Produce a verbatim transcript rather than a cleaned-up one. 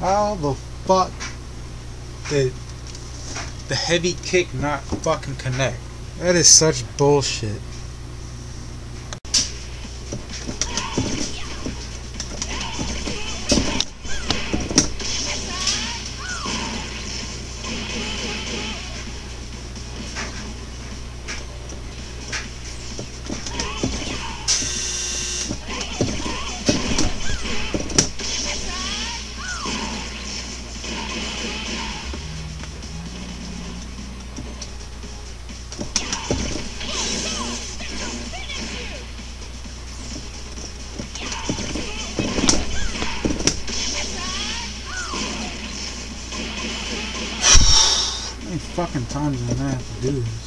How the fuck did the heavy kick not fucking connect? That is such bullshit. How many fucking times am I gonna have to do this?